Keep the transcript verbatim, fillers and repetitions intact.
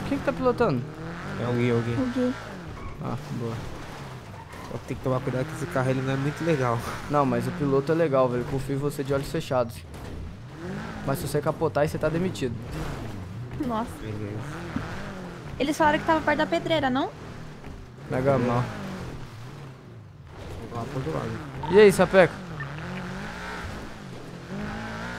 Quem que tá pilotando? É o Gui, é o Gui. O Gui. Ah, boa. Só que tem que tomar cuidado que esse carro ele não é muito legal. Não, mas o piloto é legal, velho. Confio em você de olhos fechados. Mas se você capotar, aí você tá demitido. Nossa. Beleza. Eles falaram que tava perto da pedreira, não? Mega mal. Vamos lá pro outro lado. E aí, Sapeca?